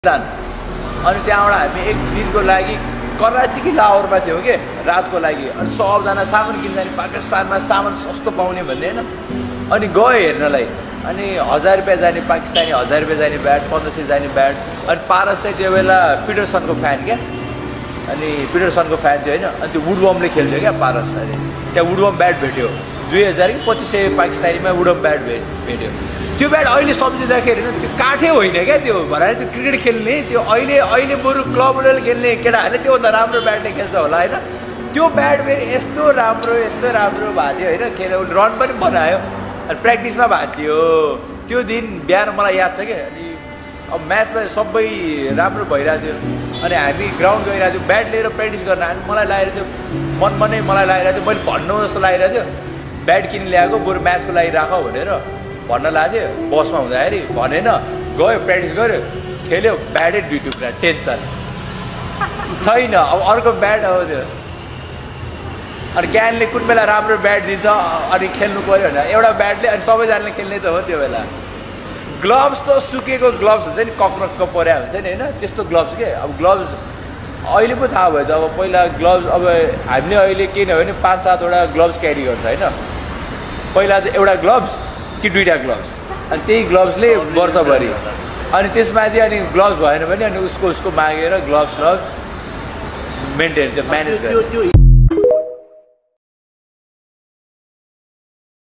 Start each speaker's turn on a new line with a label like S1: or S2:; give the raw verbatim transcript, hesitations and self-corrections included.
S1: अनि त्यहाँबाट हामी एक दिनको लागि कराची कि लाहोरमा थियौँ कि रातको लागि अनि सबजना सामान किन्न जाने पाकिस्तानमा सामान सस्तो पाउने भन्ने होइन अनि गयो हेर्नलाई अनि हजार रुपियाँ जाने पाकिस्तानी हजार रुपियाँ जाने ब्याट पन्ध्र सय जाने ब्याट अनि पारस चाहिँ त्यो बेला पिटरसनको फ्यान क्या अनि पिटरसनको फ्यान थियो होइन अनि त्यो वुडबमले खेल्थ्यो क्या पारस अरे त्यहाँ वुडबम ब्याट भेट्यो दुई हजार कि पच्चिस सय पाकिस्तानीमा वुडबम ब्याट भेट भेट्यो त्यो ब्याट अहिले सम्झिँदाखेरि त्यो काठै होइन क्या त्यो भएर त्यो क्रिकेट खेल्ने त्यो अहिले अहिले बरु क्लब लेभल खेल्ने केटाहरूले त्योभन्दा राम्रो ब्याटले खेल्छ होला होइन त्यो ब्याट फेरि यस्तो राम्रो यस्तो राम्रो भएको थियो होइन खेल रन पनि बनायो अनि प्र्याक्टिसमा भएको थियो त्यो दिन बिहान मलाई याद छ क्या अनि अब म्याचमा सबै राम्रो भइरहेको थियो अनि हामी ग्राउन्ड गइरहेको थियो ब्याट लिएर प्र्याक्टिस गर्न अनि मलाई लागिरहेको थियो मनमा नै मलाई लागिरहेको थियो मैले भन्नु जस्तो लागिरहेको थियो ब्याट किन ल्याएको बरु म्याचको लागि राख भनेर भन्न लाग्यो बसमा हुँदाखेरि भनेन गयो प्र्याक्टिस गऱ्यो खेल्यो ब्याटै दुई टुक्रा टेन्सन छैन अब अर्को ब्याट अब त्यो अनि ज्ञानले कुन बेला राम्रो ब्याट दिन्छ अनि खेल्नु पऱ्यो भने एउटा ब्याटले अनि सबैजनाले खेल्ने त हो त्यो बेला ग्लोभ्स त सुकेको ग्लोभ्स हुन्छ नि कक्रक्क पर्या हुन्छ नि होइन त्यस्तो ग्लोभ्स के अब ग्लोभ्स अहिले पो थाहा भयो त अब पहिला ग्लोभ्स अब हामीले अहिले केही नभए नि पाँच सातवटा ग्लोभ्स क्यारी गर्छ होइन पहिला त एउटा ग्लोभ्स कि दुईवटा ग्लोभ्स अनि त्यही ग्लोभ्सले वर्षभरि अनि त्यसमाथि अनि ग्लोभ्स भएन भने अनि उसको उसको मागेर ग्लोभ्स ग्लोभ्स मेन्टेन त्यो म्यानेज गर्यो